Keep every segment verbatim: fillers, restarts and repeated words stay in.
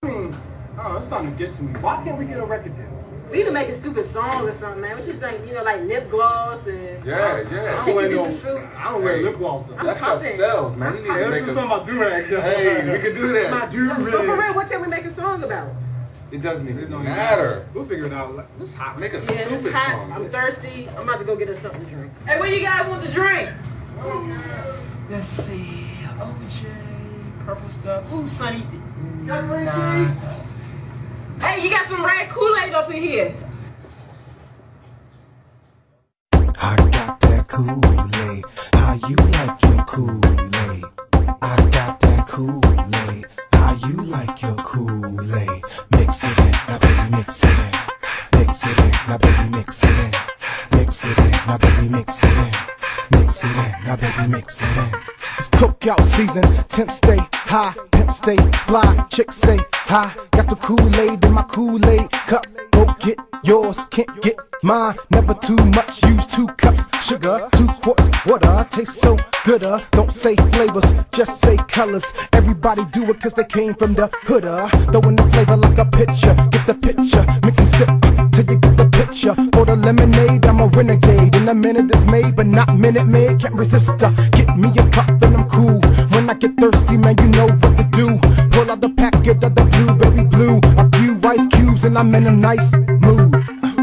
I mean, oh, it's starting to get to me. Why can't we get a record deal? We need to make a stupid song or something, man. What you think? You know, like lip gloss and... Yeah, yeah. I don't wear no, suit. I don't wear lip gloss though. That stuff sells, man. We need Hey, to let's make do a... something about do-rags, yo. Hey, we can do that. My do-rag. But for real, what can we make a song about? It doesn't even It don't matter. We'll figure it out. It's hot. Make a Yeah, stupid it's hot. song. I'm thirsty. I'm about to go get us something to drink. Hey, what you guys want to drink? Let's see. O J, purple stuff. Ooh, Sunny. Nah. Hey, you got some red Kool-Aid up in here. I got that Kool-Aid. How you like your Kool-Aid? I got that Kool-Aid. How you like your Kool-Aid? Mix it in, now baby, mix it in. Mix it in, now baby, mix it in. Mix it in, now baby, mix it in. Mix it in, now baby, mix it in. It's cookout season, temps stay high, pimp stay fly, chicks say hi. Got the Kool-Aid in my Kool-Aid cup. Go get yours, can't get mine. Never too much, use two cups sugar, two quarts water. Tastes so good, uh. Don't say flavors, just say colors. Everybody do it cause they came from the hood, uh. Throwing the flavor like a pitcher, get the picture. Mix and sip till you get the picture. For the lemonade, I'm a renegade. In a minute it's made, but not minute made. Can't resist her, get me a cup and I'm cool. When I get thirsty, man, you know what to do. Pull out the packet of the blueberry blue. A few ice cubes and I'm in a nice mood.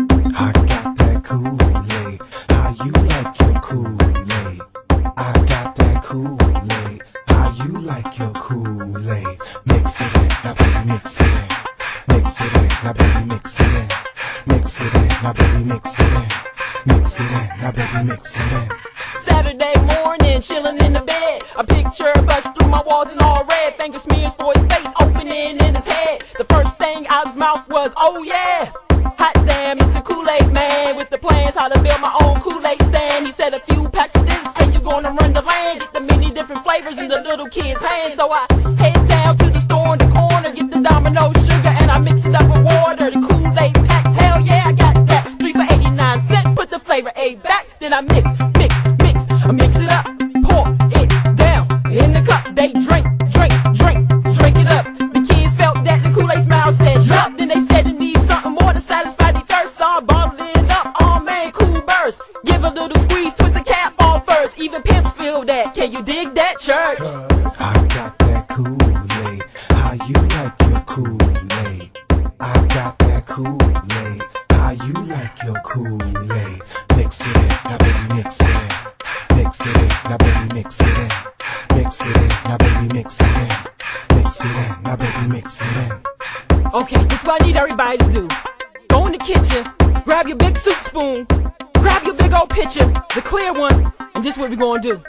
I got that Kool-Aid. How you like your Kool-Aid? I got that Kool-Aid. How you like your Kool-Aid? Mix it in, now baby, mix it in. Mix it in, now baby, mix it in. Mix it in, now baby, mix it in. Mix it in, now baby, mix it in. Saturday morning, chilling in the bed. A picture busts through my walls in all red. Finger smears for his face, opening in his head. The first thing out his mouth was, oh yeah. Hot damn, Mister Kool-Aid man, with the plans how to build my own Kool-Aid stand. He said a few packs of this and you're gonna run the land. Get the many different flavors in the little kid's hands. So I head down to the store in the corner, get the Domino sugar and I mix it up with water. The Kool-Aid packs, hell yeah, I got that. Three for eighty-nine cents, put the flavor aid back. Then I mix, mix, mix, I mix it up, pour it down in the cup. They drink, drink, drink, drink it up. The kids felt that the Kool-Aid smile said yup. Then they said it needs something more to satisfy the thirst. So I bottled it up, oh man, cool burst. Give a little squeeze, twist the cap off first. Even pimps feel that, can you dig that, church? I got that Kool-Aid. How you like your Kool-Aid? I got that Kool-Aid. How you like your Kool-Aid? Mix it in, now baby, mix it in. Mix it in, now baby, mix it in. Mix it in, now baby, mix it in. Mix it in, now baby, mix it in. Okay, this is what I need everybody to do. Go in the kitchen, grab your big soup spoon, grab your big old pitcher, the clear one, and this is what we're gonna do.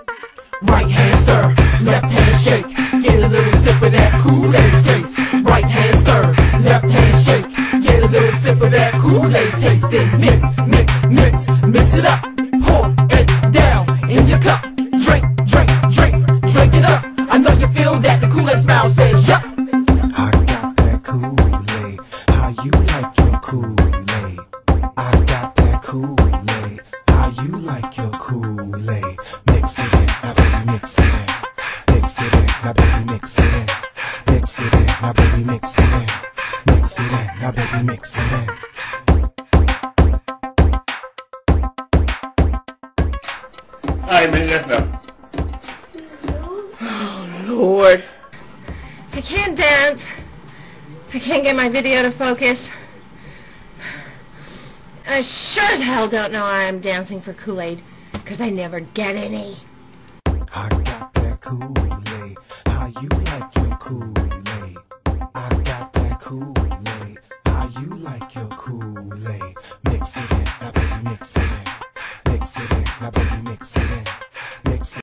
Right hand stir, left hand shake. Get a little sip of that Kool-Aid taste. Right hand stir, left hand shake. Get a little sip of that Kool-Aid taste. Then mix, mix, mix, mix it up. Pour it down in your cup. Drink, drink, drink, drink it up. I know you feel that the Kool-Aid smile says yup. I got that Kool-Aid. How you like your Kool-Aid? I got that Kool-Aid. How you like your Kool-Aid? Mix it in, now baby, mix it in. Mix it in, now baby, mix it in. Mix it in, now baby, mix it in. Mix it in, now baby, mix it in. Alright, man, that's enough. Lord. I can't dance. I can't get my video to focus. And I sure as hell don't know why I'm dancing for Kool-Aid, because I never get any. I got that Kool-Aid. How you like your Kool-Aid? I got that Kool-Aid. How you like your Kool-Aid? Mix it in, now baby, mix it in. Mix it in, now baby, mix it in. Mix it